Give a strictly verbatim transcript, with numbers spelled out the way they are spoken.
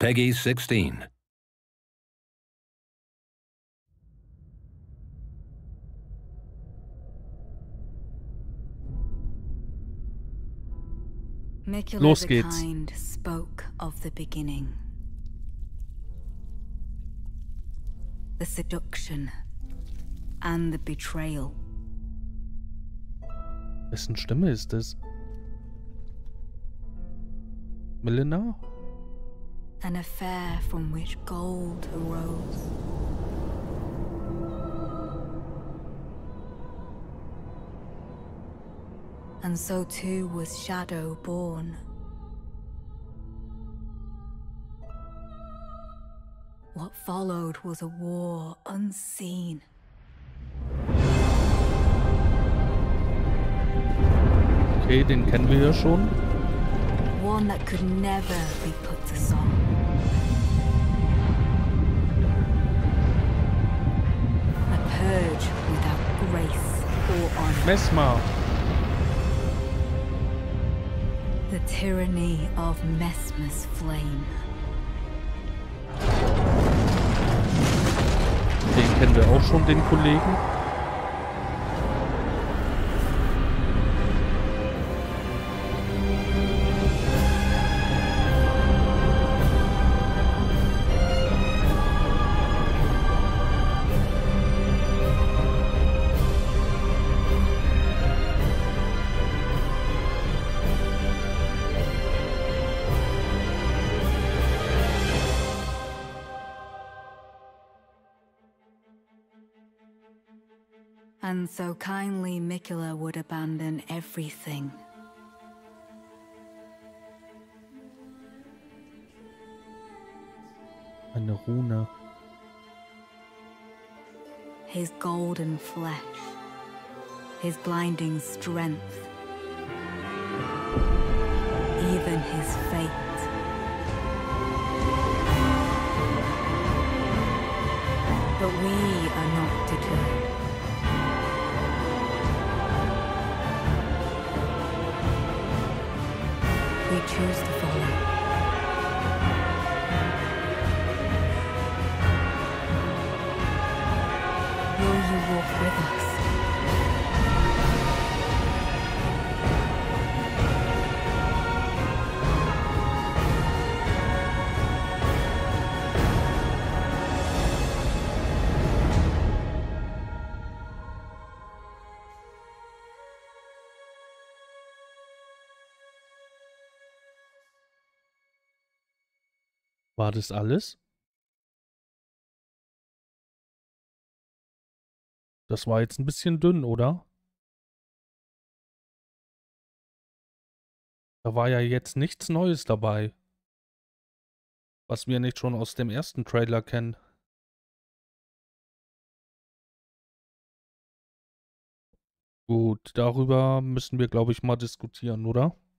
Peggy sixteen. Mikula Los the geht's. Kind spoke of the beginning. The seduction and the betrayal. Wessen Stimme ist es? Melina? An affair from which gold arose. And so too was Shadow born. What followed was a war unseen. Okay, den kennen wir ja schon. One that could never be put to song. A purge without grace or honor. Messmer. The tyranny of Messmer's flame. Den kennen wir auch schon, den Kollegen. And so kindly Mikula would abandon everything. Eine Rune. His golden flesh, his blinding strength, even his fate. But we are not deterred. We choose to follow. Will you walk with us? War das alles? Das war jetzt ein bisschen dünn, oder? Da war ja jetzt nichts Neues dabei. Was wir nicht schon aus dem ersten Trailer kennen. Gut, darüber müssen wir, glaube ich, mal diskutieren, oder?